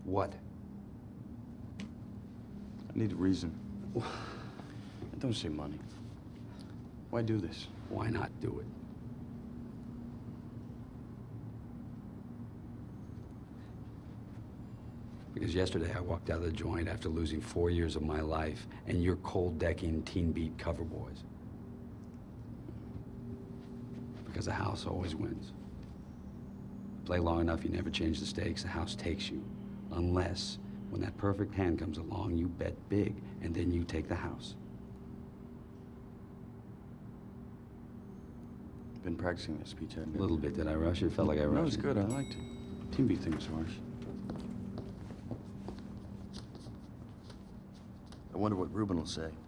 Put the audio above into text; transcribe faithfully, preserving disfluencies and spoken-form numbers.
What? I need a reason. Don't say money. Why do this? Why not do it? Because yesterday I walked out of the joint after losing four years of my life, and you're cold decking teen beat cover boys. Because the house always wins. Play long enough, you never change the stakes, the house takes you. Unless, when that perfect hand comes along, you bet big, and then you take the house. Been practicing this speech, haven't A you? little bit. Did I rush it? Felt like I rushed it. No, it's good. I liked it. Team beat thing was harsh. I wonder what Ruben will say.